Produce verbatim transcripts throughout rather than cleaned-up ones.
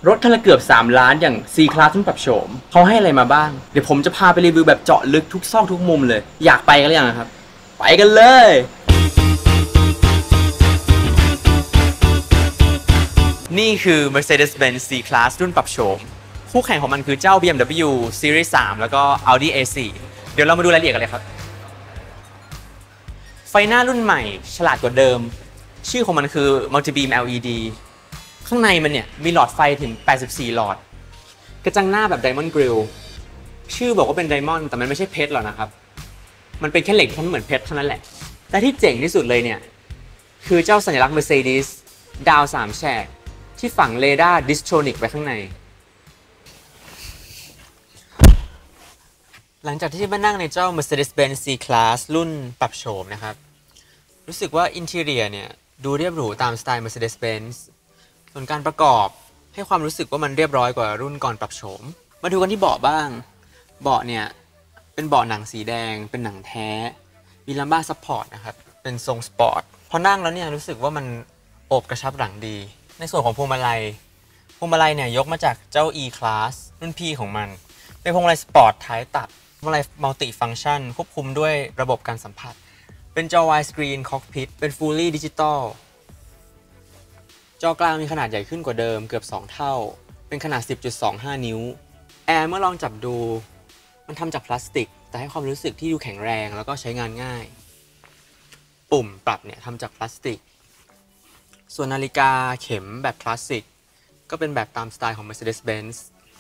รถคันละเกือบสามล้านอย่าง C-Class รุ่นปรับโฉมเขาให้อะไรมาบ้างเดี๋ยวผมจะพาไปรีวิวแบบเจาะลึกทุกซอกทุกมุมเลยอยากไปกันหรือยังครับไปกันเลยนี่คือ Mercedes-Benz C-Class รุ่นปรับโฉมคู่แข่งของมันคือเจ้า บี เอ็ม ดับเบิลยู Series สาม แล้วก็ Audi เอ โฟร์ เดี๋ยวเรามาดูรายละเอียดกันเลยครับไฟหน้ารุ่นใหม่ฉลาดกว่าเดิมชื่อของมันคือ Multi-Beam แอล อี ดี ข้างในมันเนี่ยมีหลอดไฟถึงแปดสิบสี่หลอดกระจังหน้าแบบ Diamond Grille ชื่อบอกว่าเป็น Diamond แต่มันไม่ใช่เพชรหรอกนะครับมันเป็นแค่เหล็กที่ทำเหมือนเพชรเท่านั้นแหละแต่ที่เจ๋งที่สุดเลยเนี่ยคือเจ้าสัญลักษณ์ Mercedes ดาวสามแฉกที่ฝังเรดาร์ Distronic ไว้ข้างในหลังจากที่มานั่งในเจ้า Mercedes-Benz C-Class รุ่นปรับโฉมนะครับรู้สึกว่าอินทีเรียเนี่ยดูเรียบหรูตามสไตล์ Mercedes-Benz ส่วนการประกอบให้ความรู้สึกว่ามันเรียบร้อยกว่ารุ่นก่อนปรับโฉมมาดูกันที่เบาะบ้างเบาะเนี่ยเป็นเบาะหนังสีแดงเป็นหนังแท้มีลัมบ้าซัพพอร์ตนะครับเป็นทรงสปอร์ตพอนั่งแล้วเนี่ยรู้สึกว่ามันโอบกระชับหลังดีในส่วนของพวงมาลัยพวงมาลัยเนี่ยยกมาจากเจ้า E-Class รุ่นพี่ของมันเป็นพวงมาลัยสปอร์ตท้ายตัดพวงมาลัยมัลติฟังก์ชันควบคุมด้วยระบบการสัมผัสเป็นจอ Widescreen Cockpit เป็น Fully Digital จอกลางมีขนาดใหญ่ขึ้นกว่าเดิมเกือบสองเท่าเป็นขนาด สิบจุดสองห้า นิ้วแอร์เมื่อลองจับดูมันทำจากพลาสติกแต่ให้ความรู้สึกที่ดูแข็งแรงแล้วก็ใช้งานง่ายปุ่มปรับเนี่ยทำจากพลาสติกส่วนนาฬิกาเข็มแบบคลาสสิกก็เป็นแบบตามสไตล์ของ Mercedes-Benz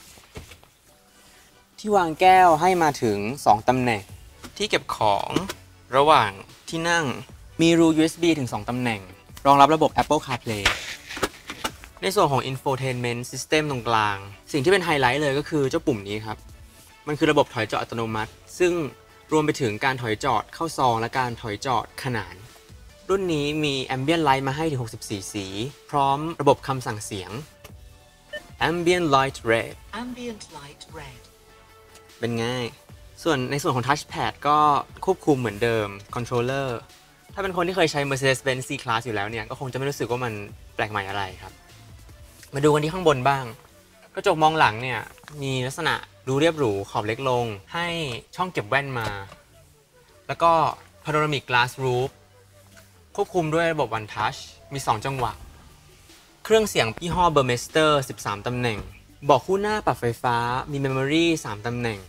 ที่วางแก้วให้มาถึงสองตำแหน่งที่เก็บของระหว่างที่นั่งมีรู ยู เอส บี ถึงสองตำแหน่งรองรับระบบ Apple CarPlay ในส่วนของ Infotainment System ตรงกลางสิ่งที่เป็นไฮไลท์เลยก็คือเจ้าปุ่มนี้ครับมันคือระบบถอยจอดอัตโนมัติซึ่งรวมไปถึงการถอยจอดเข้าซองและการถอยจอดขนานรุ่นนี้มี Ambient Light มาให้ถึงหกสิบสี่สีพร้อมระบบคำสั่งเสียง Ambient Light Red Ambient Light Red เป็นง่ายส่วนในส่วนของ Touchpad ก็ควบคุมเหมือนเดิม Controller ถ้าเป็นคนที่เคยใช้ Mercedes-Benz C-Class อยู่แล้วเนี่ยก็คงจะไม่รู้สึกว่ามันแปลกใหม่อะไรครับมาดูกันที่ข้างบนบ้างกระจกมองหลังเนี่ยมีลักษณะดูเรียบหรูขอบเล็กลงให้ช่องเก็บแว่นมาแล้วก็ Panoramic Glass Roof ควบคุมด้วยระบบ One Touch มีสองจังหวะเครื่องเสียงยี่ห้อ Burmester สิบสามตำแหน่งเบาะคู่หน้าปรับไฟฟ้ามี Memory สามตำแหน่ง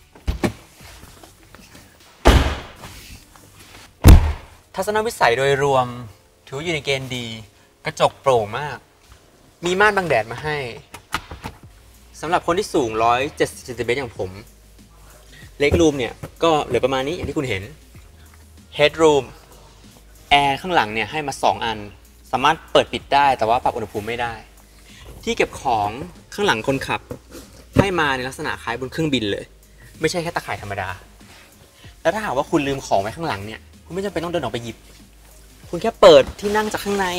ทัศนวิสัยโดยรวมถืออยู่ในเกณฑ์ดีกระจกโปร่งมากมีม่านบังแดดมาให้สำหรับคนที่สูงหนึ่งร้อยเจ็ดสิบเซนติเมตรอย่างผมเล็กรูมเนี่ยก็เหลือประมาณนี้อย่างที่คุณเห็น Headroom แอร์ข้างหลังเนี่ยให้มาสองอันสามารถเปิดปิดได้แต่ว่าปรับอุณหภูมิไม่ได้ที่เก็บของข้างหลังคนขับให้มาในลักษณะคล้ายบนเครื่องบินเลยไม่ใช่แค่ตะข่ายธรรมดาแล้วถ้าหากว่าคุณลืมของไว้ข้างหลังเนี่ยคุณไม่จำเป็นต้องเดินออกไปหยิบคุณแค่เปิดที่นั่งจากข้างใน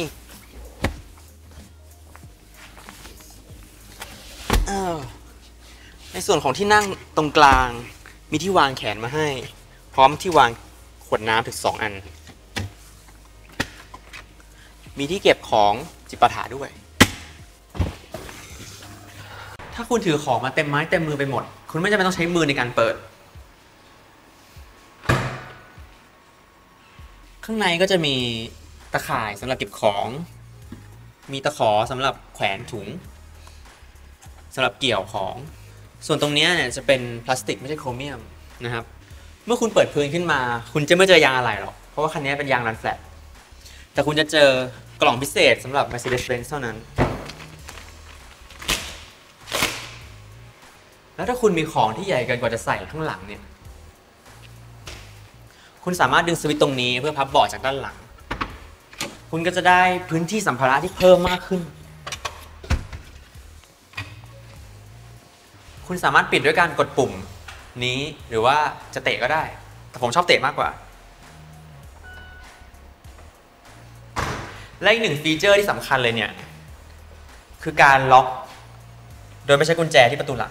ในส่วนของที่นั่งตรงกลางมีที่วางแขนมาให้พร้อมที่วางขวดน้ำถึงสองอันมีที่เก็บของจิปาถะด้วยถ้าคุณถือของมาเต็มไม้เต็มมือไปหมดคุณไม่จำเป็นต้องใช้มือในการเปิดข้างในก็จะมีตะข่ายสำหรับเก็บของมีตะขอสำหรับแขวนถุงสำหรับเกี่ยวของส่วนตรงนี้เนี่ยจะเป็นพลาสติกไม่ใช่โครเมียมนะครับเมื่อคุณเปิดพื้นขึ้นมาคุณจะไม่เจอยางอะไหล่หรอกเพราะว่าคันนี้เป็นยางรันแฟลตแต่คุณจะเจอกล่องพิเศษสำหรับ Mercedes-Benz เท่านั้นแล้วถ้าคุณมีของที่ใหญ่เกินกว่าจะใส่ข้างหลังเนี่ยคุณสามารถดึงสวิตช์ตรงนี้เพื่อพับเบาะจากด้านหลังคุณก็จะได้พื้นที่สัมภาระที่เพิ่มมากขึ้นคุณสามารถปิดด้วยการกดปุ่มนี้หรือว่าจะเตะก็ได้แต่ผมชอบเตะมากกว่าและอีกหนึ่งฟีเจอร์ที่สำคัญเลยเนี่ยคือการล็อกโดยไม่ใช้กุญแจที่ประตูหลัง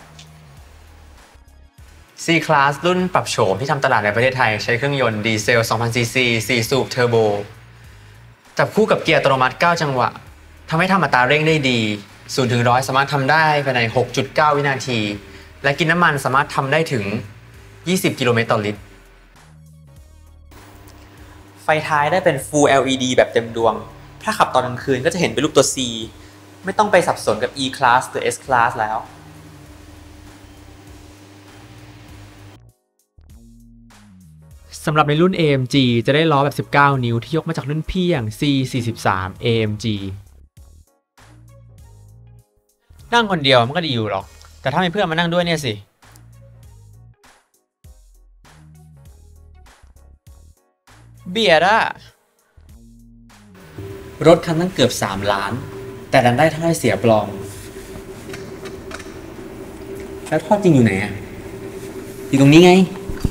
C-Class รุ่นปรับโฉมที่ทำตลาดในประเทศไทยใช้เครื่องยนต์ดีเซล สองพัน ซี ซี สี่สูบเทอร์โบจับคู่กับเกียร์อัตโนมัติเก้าจังหวะทำให้ทำอัตราเร่งได้ดีศูนย์ถึงร้อยสามารถทำได้ภายใน หกจุดเก้า วินาทีและกินน้ำมันสามารถทำได้ถึงยี่สิบกิโลเมตรต่อลิตรไฟท้ายได้เป็น Full แอล อี ดี แบบเต็มดวงถ้าขับตอนกลางคืนก็จะเห็นเป็นรูปตัว C ไม่ต้องไปสับสนกับ E Class หรือ S Class แล้วสำหรับในรุ่น เอ เอ็ม จี จะได้ล้อแบบสิบเก้านิ้วที่ยกมาจากรุ่นพี่อย่าง ซี สี่สิบสาม เอ เอ็ม จี นั่งคนเดียวมันก็ดีอยู่หรอกแต่ถ้ามีเพื่อนมานั่งด้วยเนี่ยสิเบียดอะรถคันตั้งเกือบสามล้านแต่ดันได้ท่อเสียปลอมแล้วท่อจริงอยู่ไหนอะอยู่ตรงนี้ไง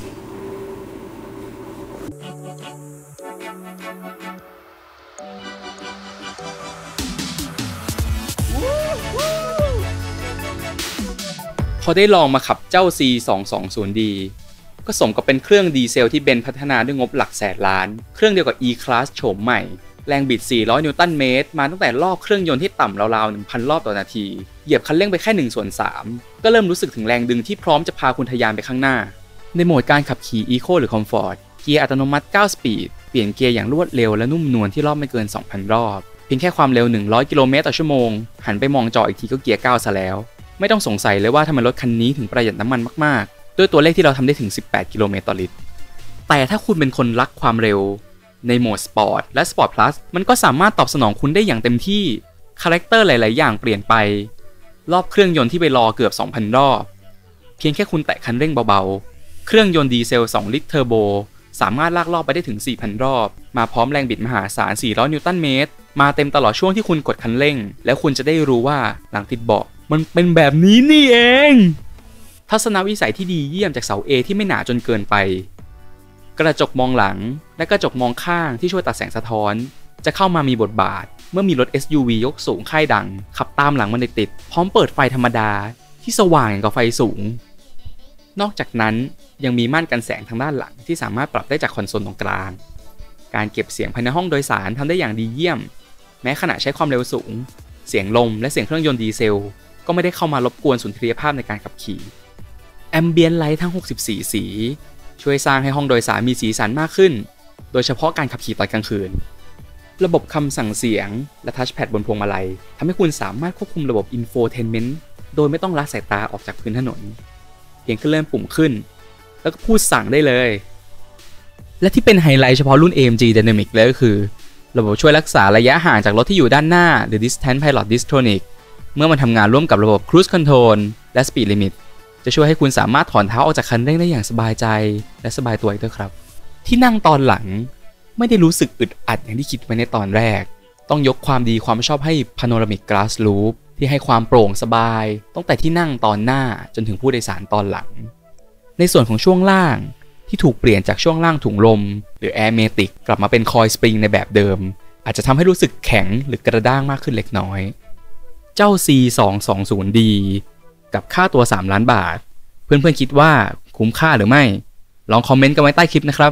พอได้ลองมาขับเจ้า ซี สองสองศูนย์ ดี ก็สมกับเป็นเครื่องดีเซลที่เบนซ์พัฒนาด้วยงบหลักแสนล้านเครื่องเดียวกับ E Class โฉมใหม่แรงบิดสี่ร้อยนิวตันเมตรมาตั้งแต่รอบเครื่องยนต์ที่ต่ำราวๆ หนึ่งพัน รอบต่อนาทีเหยียบคันเร่งไปแค่หนึ่งส่วนสามก็เริ่มรู้สึกถึงแรงดึงที่พร้อมจะพาคุณทะยานไปข้างหน้าในโหมดการขับขี่ Eco หรือ Comfort เกียร์อัตโนมัติเก้าสปีดเปลี่ยนเกียร์อย่างรวดเร็วและนุ่มนวลที่รอบไม่เกิน สองพัน รอบเพียงแค่ความเร็วหนึ่งร้อยกิโลเมตรต่อชั่วโมงหันไปมองจออีกทีก็เกียร์เก้าซะแล้วไม่ต้องสงสัยเลยว่าทำไมรถคันนี้ถึงประหยัดน้ำมันมากๆด้วยตัวเลขที่เราทำได้ถึงสิบแปดกิโลเมตรต่อลิตรแต่ถ้าคุณเป็นคนรักความเร็วในโหมดสปอร์ตและสปอร์ตพลัสมันก็สามารถตอบสนองคุณได้อย่างเต็มที่คาแรคเตอร์หลายๆอย่างเปลี่ยนไปรอบเครื่องยนต์ที่ไปรอเกือบ สองพัน รอบเพียงแค่คุณแตะคันเร่งเบาๆเครื่องยนต์ดีเซลสองลิตรเทอร์โบสามารถลากรอบไปได้ถึง สี่พัน รอบมาพร้อมแรงบิดมหาศาลสี่ร้อยนิวตันเมตรมาเต็มตลอดช่วงที่คุณกดคันเร่งแล้วคุณจะได้รู้ว่าหลังติดเบาะมันเป็นแบบนี้นี่เองทัศนวิสัยที่ดีเยี่ยมจากเสา A ที่ไม่หนาจนเกินไปกระจกมองหลังและกระจกมองข้างที่ช่วยตัดแสงสะท้อนจะเข้ามามีบทบาทเมื่อมีรถ เอส ยู วี ยกสูงค่ายดังขับตามหลังมันติดๆพร้อมเปิดไฟธรรมดาที่สว่างอย่างกับไฟสูงนอกจากนั้นยังมีม่านกันแสงทางด้านหลังที่สามารถปรับได้จากคอนโซลตรงกลางการเก็บเสียงภายในห้องโดยสารทำได้อย่างดีเยี่ยมแม้ขณะใช้ความเร็วสูงเสียงลมและเสียงเครื่องยนต์ดีเซลก็ไม่ได้เข้ามารบกวนสุนทรียภาพในการขับขี่แอมเบียนไลท์ทั้งหกสิบสี่สีช่วยสร้างให้ห้องโดยสารมีสีสันมากขึ้นโดยเฉพาะการขับขี่ตอนกลางคืนระบบคำสั่งเสียงและทัชแพดบนพวงมาลัยทำให้คุณสามารถควบคุมระบบอินโฟเทนเมนต์โดยไม่ต้องละสายตาออกจากพื้นถนนเพียงแค่เลื่อนปุ่มขึ้นแล้วก็พูดสั่งได้เลยและที่เป็นไฮไลท์เฉพาะรุ่น เอ เอ็ม จี Dynamic เลยก็คือระบบช่วยรักษาระยะห่างจากรถที่อยู่ด้านหน้าหรือ Distance Pilot Distronic เมื่อมันทำงานร่วมกับระบบ Cruise Control และ Speed Limit จะช่วยให้คุณสามารถถอนเท้าออกจากคันเร่งได้อย่างสบายใจและสบายตัวอีกด้วยครับที่นั่งตอนหลังไม่ได้รู้สึกอึดอัดอย่างที่คิดไว้ในตอนแรกต้องยกความดีความชอบให้ Panoramic Glass Roof ที่ให้ความโปร่งสบายตั้งแต่ที่นั่งตอนหน้าจนถึงผู้โดยสารตอนหลังในส่วนของช่วงล่างที่ถูกเปลี่ยนจากช่วงล่างถุงลมหรือ Airmatic กลับมาเป็น Coil Spring ในแบบเดิมอาจจะทำให้รู้สึกแข็งหรือกระด้างมากขึ้นเล็กน้อยเจ้า ซี สองสองศูนย์ ดี กับค่าตัวสามล้านบาทเพื่อนๆคิดว่าคุ้มค่าหรือไม่ลองคอมเมนต์กันไว้ใต้คลิปนะครับ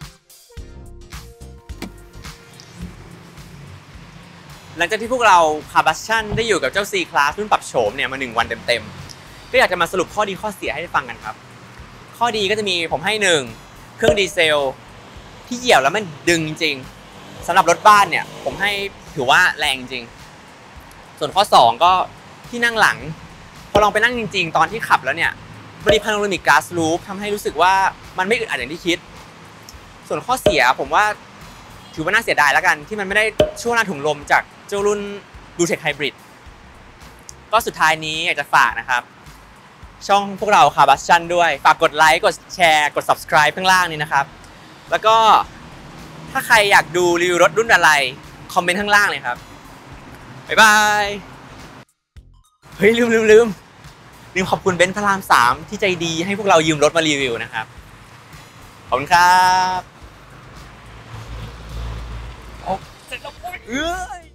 หลังจากที่พวกเราคาร์บัสชั่นได้อยู่กับเจ้า C Class รุ่นปรับโฉมเนี่ยมาหนึ่งวันเต็มๆก็อยากจะมาสรุปข้อดีข้อเสียให้ฟังกันครับข้อดีก็จะมีผมให้หนึ่งเครื่องดีเซลที่เหยียบแล้วมันดึงจริงสำหรับรถบ้านเนี่ยผมให้ถือว่าแรงจริงส่วนข้อสองก็ที่นั่งหลังพอลองไปนั่งจริงๆตอนที่ขับแล้วเนี่ยบริพาโนรามิกกลาสรูฟทำให้รู้สึกว่ามันไม่อึดอัดอย่างที่คิดส่วนข้อเสียผมว่าถือว่าน่าเสียดายแล้วกันที่มันไม่ได้ช่วงหน้าถุงลมจากเจ้ารุ่น Bluetech Hybrid ก็สุดท้ายนี้อยากจะฝากนะครับช่องพวกเราคาร์บัสชั่นด้วยฝากกดไลค์กดแชร์กด Subscribe ข้างล่างนี้นะครับแล้วก็ถ้าใครอยากดูรีวิวรถรุ่นอะไรคอมเมนต์ข้างล่างเลยครับบ๊ายบายเฮ้ยลืมลืมลืมลืมขอบคุณเบนซ์พระรามสามที่ใจดีให้พวกเรายืมรถมารีวิวนะครับขอบคุณครับโอ้เสร็จแล้วเอ้ย